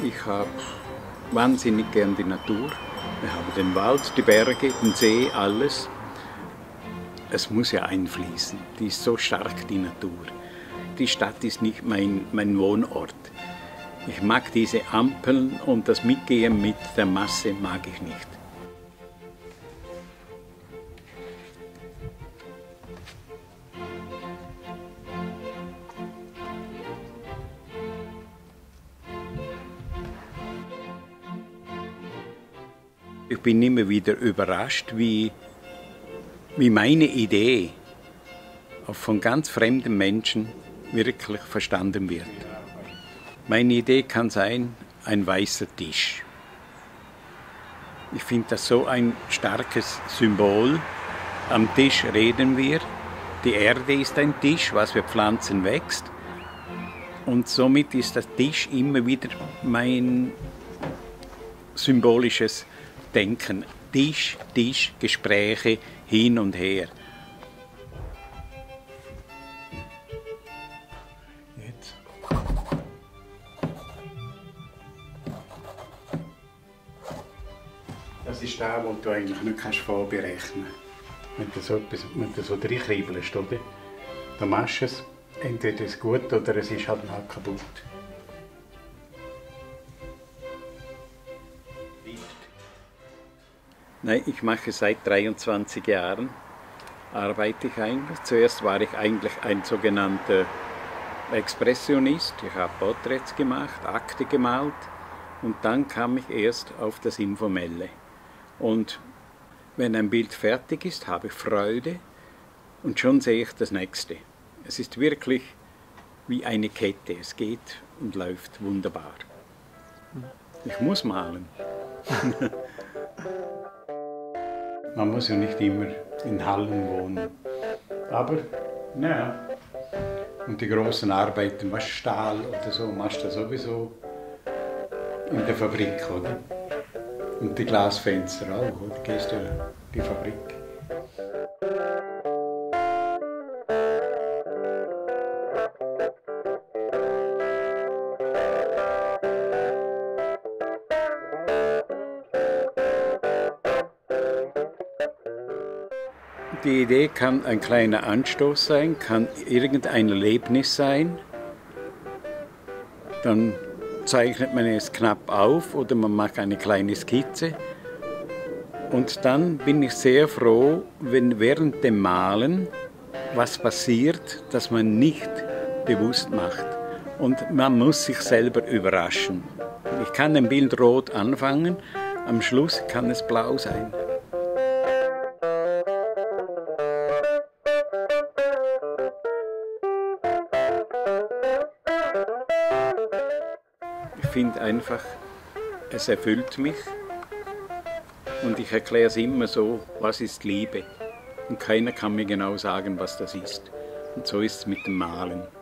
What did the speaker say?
Ich habe wahnsinnig gern die Natur. Ich habe den Wald, die Berge, den See, alles. Es muss ja einfließen. Die ist so stark, die Natur. Die Stadt ist nicht mein Wohnort. Ich mag diese Ampeln und das Mitgehen mit der Masse mag ich nicht. Ich bin immer wieder überrascht, wie meine Idee auch von ganz fremden Menschen wirklich verstanden wird. Meine Idee kann sein, ein weißer Tisch. Ich finde das so ein starkes Symbol. Am Tisch reden wir. Die Erde ist ein Tisch, was für Pflanzen wächst. Und somit ist der Tisch immer wieder mein symbolisches Denken. Tisch, Gespräche hin und her. Jetzt. Das ist das, was du eigentlich nicht vorberechnen kannst. Wenn du so reinkribbelst, oder? Dann machst du es. Entweder ist es gut oder es ist halt mal kaputt. Nein, ich mache seit 23 Jahren, arbeite ich eigentlich. Zuerst war ich eigentlich ein sogenannter Expressionist. Ich habe Porträts gemacht, Akte gemalt und dann kam ich erst auf das Informelle. Und wenn ein Bild fertig ist, habe ich Freude und schon sehe ich das nächste. Es ist wirklich wie eine Kette, es geht und läuft wunderbar. Ich muss malen. Man muss ja nicht immer in Hallen wohnen. Aber, naja. Und die großen Arbeiten, was Stahl oder so, machst du sowieso in der Fabrik, oder? Und die Glasfenster auch, oder? Gehst du in die Fabrik. Die Idee kann ein kleiner Anstoß sein, kann irgendein Erlebnis sein. Dann zeichnet man es knapp auf oder man macht eine kleine Skizze. Und dann bin ich sehr froh, wenn während dem Malen was passiert, das man nicht bewusst macht. Und man muss sich selber überraschen. Ich kann ein Bild rot anfangen, am Schluss kann es blau sein. Ich finde einfach, es erfüllt mich und ich erkläre es immer so, was ist Liebe? Und keiner kann mir genau sagen, was das ist. Und so ist es mit dem Malen.